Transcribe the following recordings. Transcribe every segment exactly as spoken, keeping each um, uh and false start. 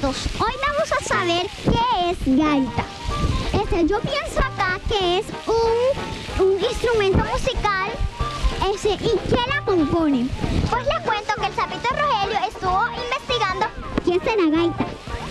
Hoy vamos a saber qué es gaita. Este, yo pienso acá que es un, un instrumento musical ese, y ¿qué la compone? Pues les cuento que el sapito Rogelio estuvo investigando qué es la gaita.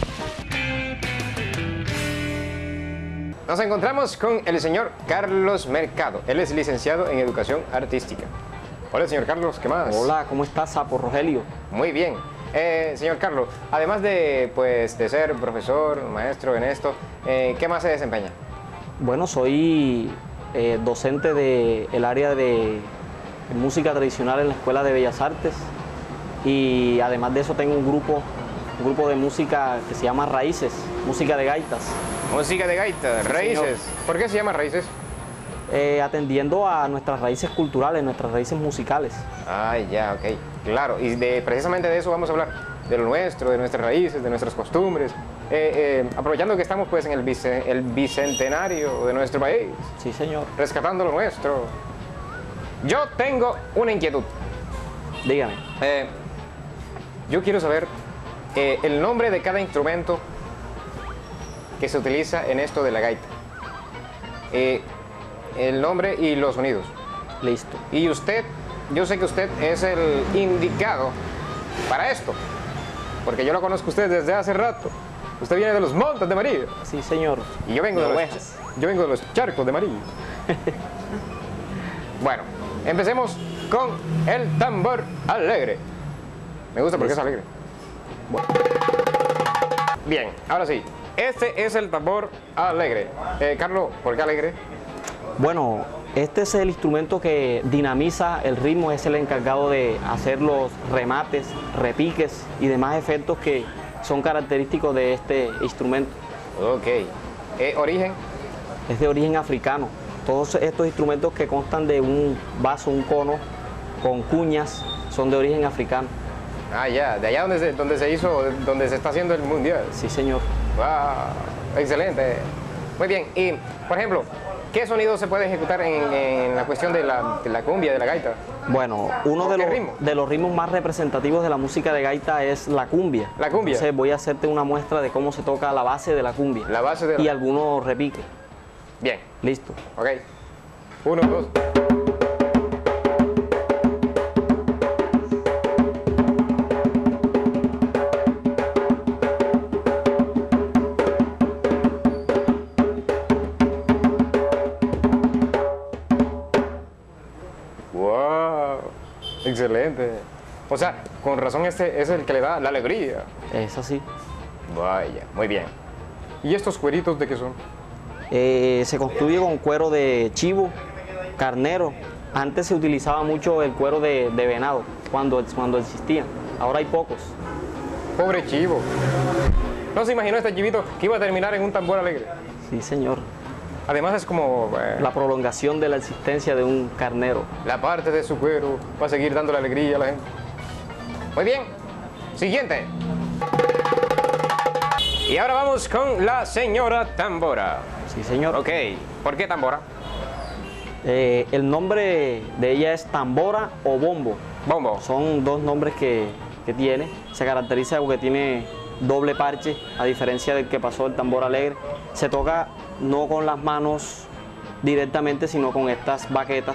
Nos encontramos con el señor Carlos Mercado. Él es licenciado en Educación Artística. Hola, señor Carlos, ¿qué más? Hola, ¿cómo estás, sapo Rogelio? Muy bien. Eh, señor Carlos, además de, pues, de ser profesor, maestro en esto, eh, ¿qué más se desempeña? Bueno, soy eh, docente del área de música tradicional en la Escuela de Bellas Artes y además de eso tengo un grupo, un grupo de música que se llama Raíces, música de gaitas. Música de gaita, raíces. Señor. ¿Por qué se llama raíces? Eh, atendiendo a nuestras raíces culturales, nuestras raíces musicales. Ah, ya, ok. Claro, y de, precisamente de eso vamos a hablar, de lo nuestro, de nuestras raíces, de nuestras costumbres. Eh, eh, aprovechando que estamos pues en el, bice, el bicentenario de nuestro país. Sí, señor. Rescatando lo nuestro. Yo tengo una inquietud. Dígame. Eh, yo quiero saber eh, el nombre de cada instrumento que se utiliza en esto de la gaita. Eh, el nombre y los sonidos. Listo. Y usted, yo sé que usted es el indicado para esto, porque yo lo conozco a usted desde hace rato. Usted viene de los montes de María. Sí, señor. Y yo vengo de, de los, ovejas. yo vengo de los charcos de María. Bueno, empecemos con el tambor alegre. Me gusta porque es alegre. Bueno. Bien, ahora sí. Este es el tambor alegre. Eh, Carlos, ¿por qué alegre? Bueno, este es el instrumento que dinamiza el ritmo, es el encargado de hacer los remates, repiques y demás efectos que son característicos de este instrumento. Ok. Eh, ¿Origen? Es de origen africano. Todos estos instrumentos que constan de un vaso, un cono, con cuñas, son de origen africano. Ah, ya, de allá donde se, donde se hizo, donde se está haciendo el mundial. Sí, señor. Wow, excelente. Muy bien, y por ejemplo, ¿qué sonido se puede ejecutar en, en la cuestión de la, de la cumbia, de la gaita? Bueno, uno de ¿Qué los, ritmo? de los ritmos más representativos de la música de gaita es la cumbia. La cumbia. Entonces voy a hacerte una muestra de cómo se toca la base de la cumbia. La base de la... Y algunos repiques. Bien, Listo. ok. Uno, dos. Wow, excelente. O sea, con razón este es el que le da la alegría. Es así. Vaya, muy bien. ¿Y estos cueritos de qué son? Eh, se construye con cuero de chivo, carnero. Antes se utilizaba mucho el cuero de, de venado, cuando, cuando existían. Ahora hay pocos. Pobre chivo. ¿No se imaginó este chivito que iba a terminar en un tambor alegre? Sí, señor. Además es como eh, La prolongación de la existencia de un carnero. la parte de su cuero va a seguir dando la alegría a la gente. Muy bien, siguiente. Y ahora vamos con la señora tambora. Sí, señor. Ok, ¿por qué tambora? Eh, el nombre de ella es tambora o bombo. Bombo. Son dos nombres que, que tiene. Se caracteriza porque tiene doble parche, a diferencia del que pasó el tambor alegre. Se toca no con las manos directamente, sino con estas baquetas.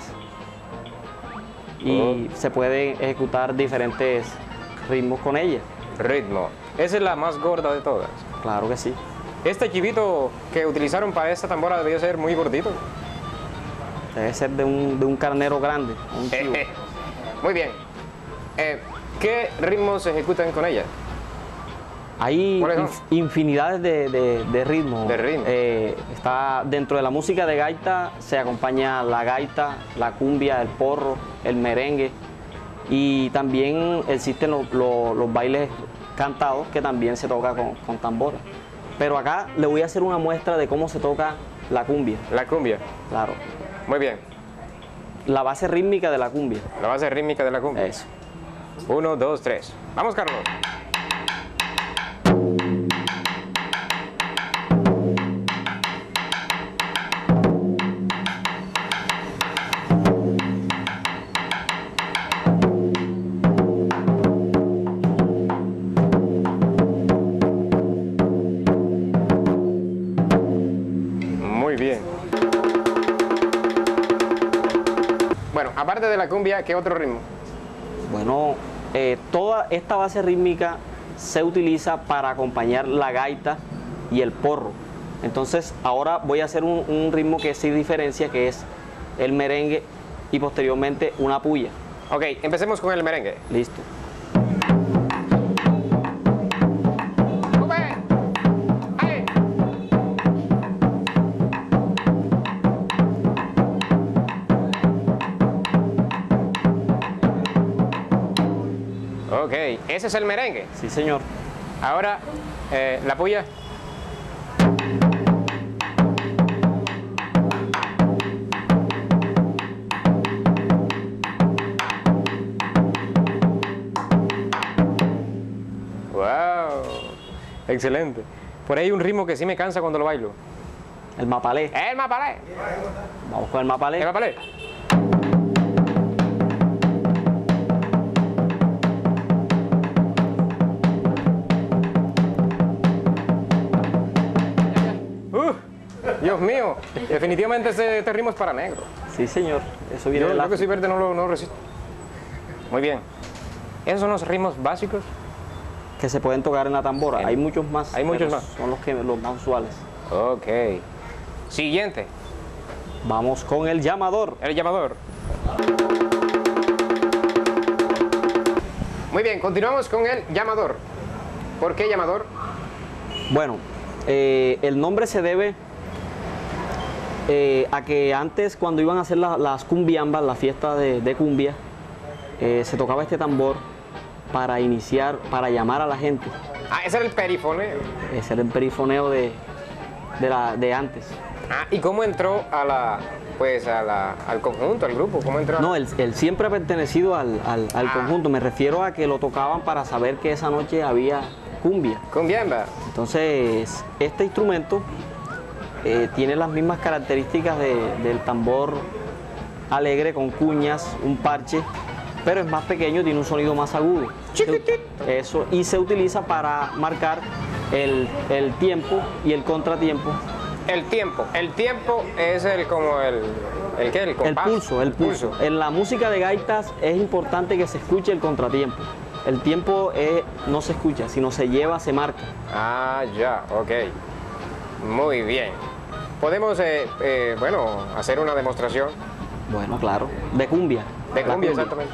Y Oh. se pueden ejecutar diferentes ritmos con ella. Ritmo. Esa es la más gorda de todas. Claro que sí. Este chivito que utilizaron para esta tambora debió ser muy gordito. Debe ser de un, de un carnero grande, un chivo. Muy bien. Eh, ¿Qué ritmos se ejecutan con ella? Hay ¿Cuáles son? inf- infinidades de, de, de ritmos. De ritmos. Eh, está dentro de la música de gaita, se acompaña la gaita, la cumbia, el porro, el merengue. Y también existen lo- lo- los bailes cantados que también se toca con, con tambora. Pero acá le voy a hacer una muestra de cómo se toca la cumbia. La cumbia. Claro. Muy bien. La base rítmica de la cumbia. La base rítmica de la cumbia. Eso. Uno, dos, tres. Vamos, Carlos. aparte de la cumbia, ¿qué otro ritmo? Bueno, eh, toda esta base rítmica se utiliza para acompañar la gaita y el porro. Entonces ahora voy a hacer un, un ritmo que sí diferencia, que es el merengue y posteriormente una puya. Ok, empecemos con el merengue. Listo. Ok, ese es el merengue. Sí, señor. Ahora, eh, la puya. Wow, excelente. Por ahí hay un ritmo que sí me cansa cuando lo bailo. El mapalé. El mapalé. Vamos con el mapalé. El mapalé. Uh, Dios mío, definitivamente este, este ritmo es para negro. Sí, señor. Eso viene Yo, del yo que África. soy verde no lo, no lo resisto. Muy bien. Esos son los ritmos básicos. Que se pueden tocar en la tambora. En- Hay muchos más. Hay muchos pero más. Son los, que, los más usuales. Ok. Siguiente, Vamos con el llamador. el llamador. Muy bien, continuamos con el llamador. ¿Por qué llamador? Bueno, eh, el nombre se debe eh, a que antes, cuando iban a hacer la- las cumbiambas, la fiesta de, de cumbia, eh, se tocaba este tambor para iniciar, para llamar a la gente. Ah, ese era el perifoneo. Ese era el perifoneo de, de, la, de antes. Ah, ¿y cómo entró a la, pues, a la, al conjunto, al grupo? ¿Cómo entró? No, él, él siempre ha pertenecido al, al- al Ah. conjunto. Me refiero a que lo tocaban para saber que esa noche había cumbia. Cumbiamba. Entonces, este instrumento eh, tiene las mismas características de- del tambor alegre con cuñas, un parche, pero es más pequeño, tiene un sonido más agudo. Eso, y se utiliza para marcar el, el tiempo y el contratiempo. El tiempo. El tiempo es el como el, el qué, el El compás. pulso, el pulso. En la música de gaitas es importante que se escuche el contratiempo. El tiempo eh, no se escucha, sino se lleva, se marca. Ah, ya, ok. Muy bien. Podemos, eh, eh, bueno, hacer una demostración Bueno, claro. De cumbia. de La cumbia, exactamente.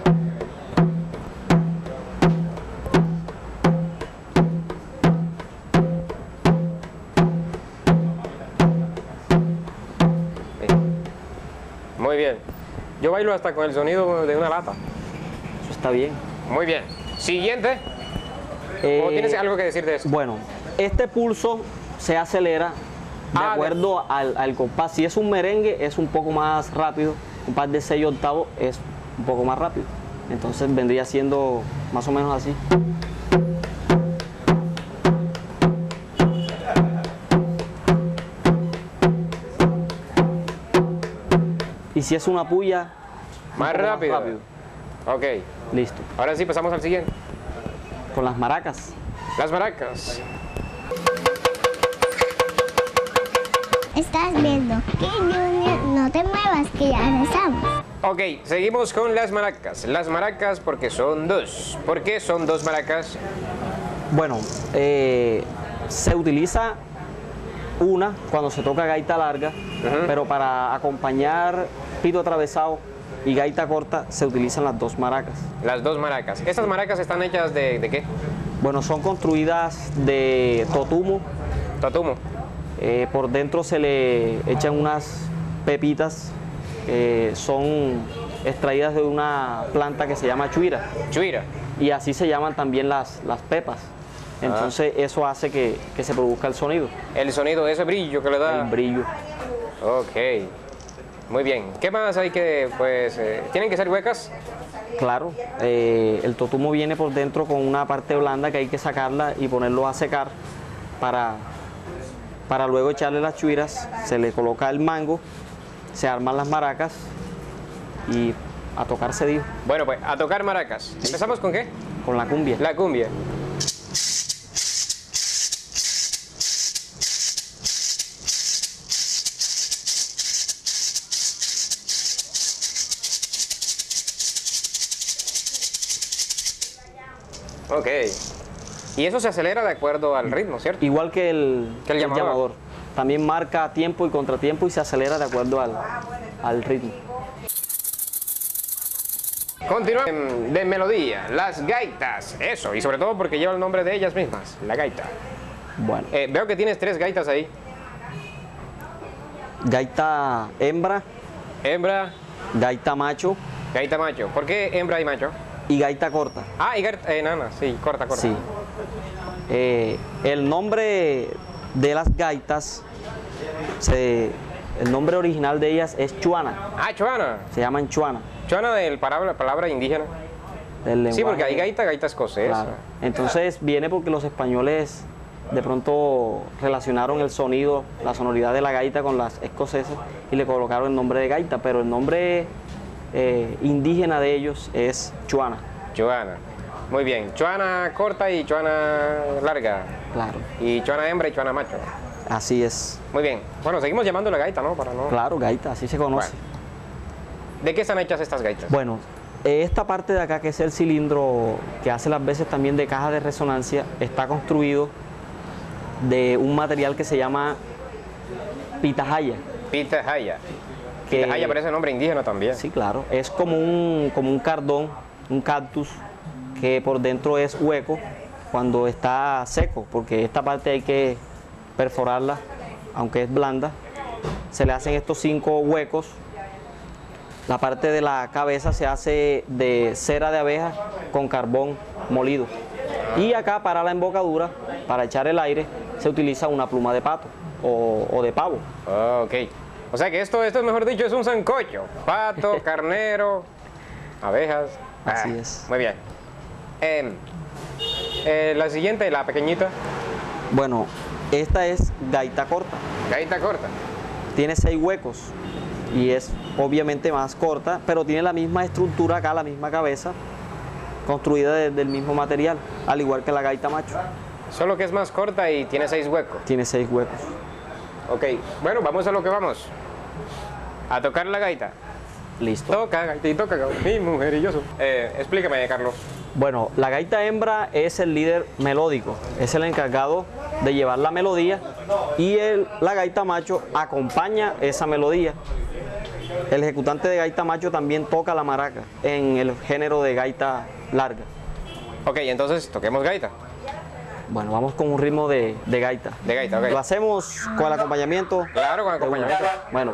Muy bien. Yo bailo hasta con el sonido de una lata. Eso está bien. Muy bien. Siguiente. Eh, ¿O tienes algo que decir de eso? Bueno, este pulso se acelera de Ah, de- acuerdo al, al compás. Si es un merengue, es un poco más rápido. Un par de seis octavos es un poco más rápido. Entonces vendría siendo más o menos así. Y si es una puya, un Más poco rápido. Ok. Listo. Ahora sí, pasamos al siguiente. Con las maracas. Las maracas. Estás viendo que Junior, no te muevas, que ya regresamos. Ok, seguimos con las maracas. Las maracas porque son dos. ¿Por qué son dos maracas? Bueno, eh, se utiliza una cuando se toca gaita larga, pero para acompañar pito atravesado y gaita corta se utilizan las dos maracas. Las dos maracas. ¿Estas maracas están hechas de, de qué? Bueno, son construidas de totumo, Totumo. eh, por dentro se le echan unas pepitas, eh, son extraídas de una planta que se llama chuira, Chuira. y así se llaman también las, las pepas. Entonces eso hace que, que se produzca el sonido, El sonido, ese brillo que le da. el brillo. Ok. Muy bien. ¿Qué más hay que, pues, eh, tienen que ser huecas? Claro, eh, el totumo viene por dentro con una parte blanda que hay que sacarla y ponerlo a secar para, para luego echarle las chuiras, se le coloca el mango, se arman las maracas y a tocar cedido Bueno, pues, a tocar maracas. ¿Empezamos con qué? con la cumbia. La cumbia. Ok. Y eso se acelera de acuerdo al ritmo, ¿cierto? Igual que el, Que el el llamador. llamador. También marca tiempo y contratiempo y se acelera de acuerdo al, al ritmo. Continuamos de melodía, las gaitas, eso, y sobre todo porque lleva el nombre de ellas mismas, la gaita. Bueno, Eh, veo que tienes tres gaitas ahí. gaita hembra, Hembra, gaita macho gaita macho. ¿Por qué hembra y macho? y gaita corta. Ah, y gaita enana, sí, corta, corta. Sí. Eh, el nombre de las gaitas, se- el nombre original de ellas es chuana, Ah, chuana. se llaman chuana. Chuana del palabra, palabra indígena. Del Sí, porque hay lenguaje- gaita, gaita escocesa. Claro. Entonces viene porque los españoles de pronto relacionaron el sonido, la sonoridad de la gaita con las escocesas y le colocaron el nombre de gaita, pero el nombre eh, indígena de ellos es chuana. Chuana. Muy bien. Chuana corta y chuana larga. Claro, Y chuana hembra y chuana macho. así es. Muy bien. Bueno, seguimos llamando la gaita, ¿no? Para no... Claro, gaita, así se conoce. ¿De qué están hechas estas gaitas? Bueno, esta parte de acá, que es el cilindro que hace las veces también de caja de resonancia, está construido de un material que se llama pitahaya. Pitahaya. que- Pitahaya parece nombre indígena también. Sí, claro. Es como un, como un cardón, un cactus, que por dentro es hueco cuando está seco, porque esta parte hay que perforarla, aunque es blanda. Se le hacen estos cinco huecos. La parte de la cabeza se hace de cera de abeja con carbón molido. Y acá para la embocadura, para echar el aire, se utiliza una pluma de pato o, o de pavo. Ok. O sea que esto, esto, mejor dicho, es un sancocho. Pato, carnero, abejas. Así Ah, es. Muy bien. Em, eh, la siguiente, la pequeñita, Bueno, esta es gaita corta. gaita corta. Tiene seis huecos y es obviamente más corta, pero tiene la misma estructura acá, la misma cabeza, construida de- del mismo material, al igual que la gaita macho. Solo que es más corta y tiene seis huecos. Tiene seis huecos. Ok. Bueno, vamos a lo que vamos. A tocar la gaita. Listo. Toca, gaitito, toca, mi mujer y yo. soy. Eh, explícame, Carlos. Bueno, la gaita hembra es el líder melódico, es el encargado de llevar la melodía y el, la gaita macho acompaña esa melodía. El ejecutante de gaita macho también toca la maraca en el género de gaita larga. Ok, entonces toquemos gaita. Bueno, vamos con un ritmo de, de gaita. De gaita, ok. Lo hacemos con el acompañamiento. Claro, con de una. acompañamiento. Bueno.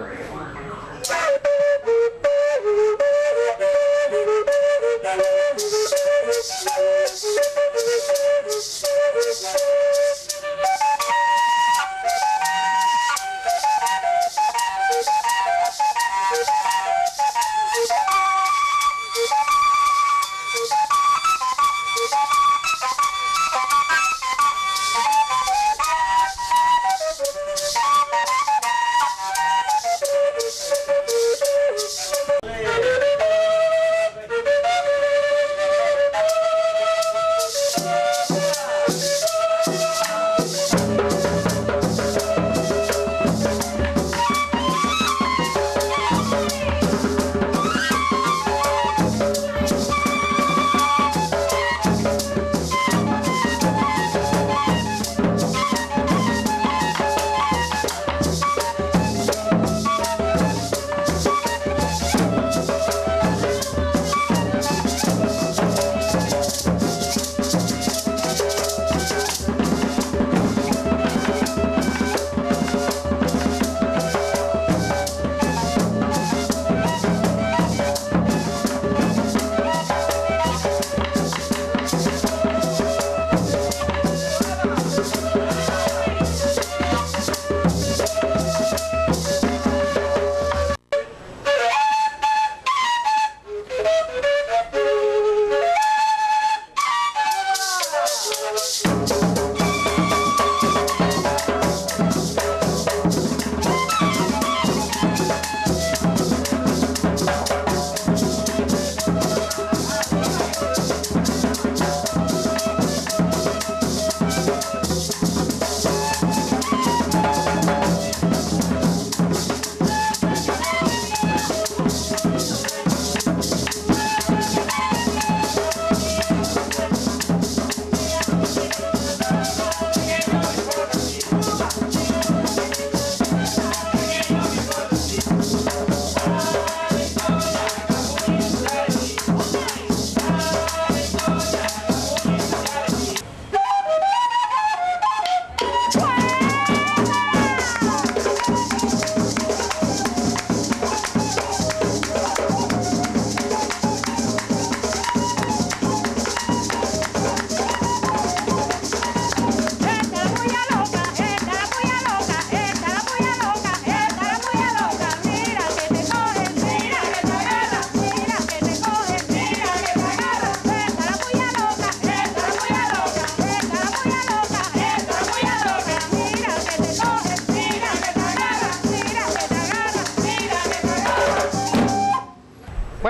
Thank you.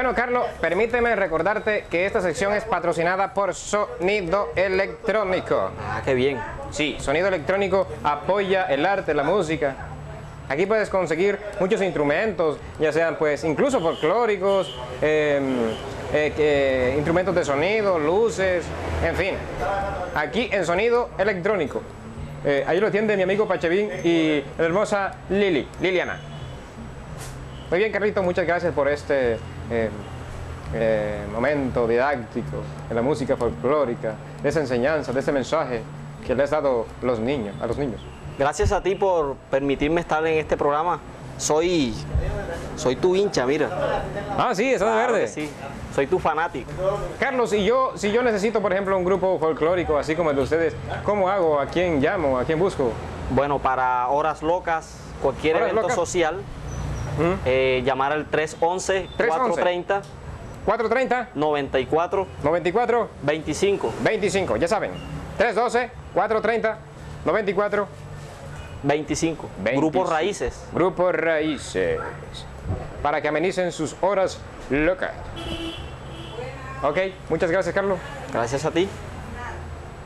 Bueno, Carlos, permíteme recordarte que esta sección es patrocinada por Sonido Electrónico. Ah, qué bien. Sí, Sonido Electrónico apoya el arte, la música. Aquí puedes conseguir muchos instrumentos, ya sean pues incluso folclóricos, eh, eh, eh, instrumentos de sonido, luces, en fin. Aquí en Sonido Electrónico. Eh, ahí lo atiende mi amigo Pachevín y la hermosa Lili, Liliana. Muy bien, Carlito, muchas gracias por este eh, eh, momento didáctico de la música folclórica, de esa enseñanza, de ese mensaje que le has dado los niños, a los niños. Gracias a ti por permitirme estar en este programa. Soy, soy tu hincha, mira. Ah, sí, está de Claro verde. que sí, soy tu fanático. Carlos, si yo, si yo necesito, por ejemplo, un grupo folclórico así como el de ustedes, ¿cómo hago? ¿A quién llamo? ¿A quién busco? Bueno, para horas locas, cualquier ¿Horas evento locas? social, ¿Mm? eh, llamar al tres once, cuatro treinta, cuatro treinta, noventa y cuatro, noventa y cuatro, veinticinco, veinticinco, ya saben. tres doce, cuatro treinta, noventa y cuatro, veinticinco. veinticinco. Grupos Raíces. Grupo Raíces. Para que amenicen sus horas locas. Ok, muchas gracias, Carlos. Gracias a ti.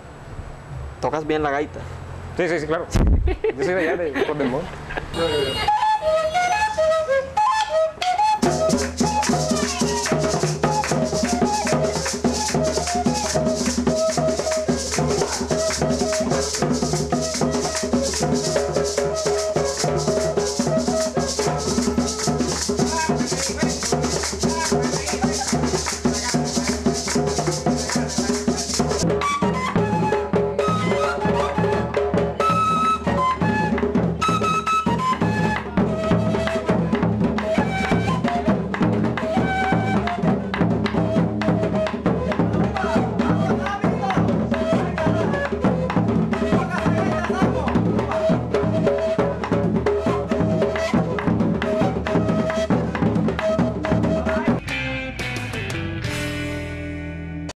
Tocas bien la gaita. Sí, sí, sí, claro. Yo soy de allá, de Port del Monte.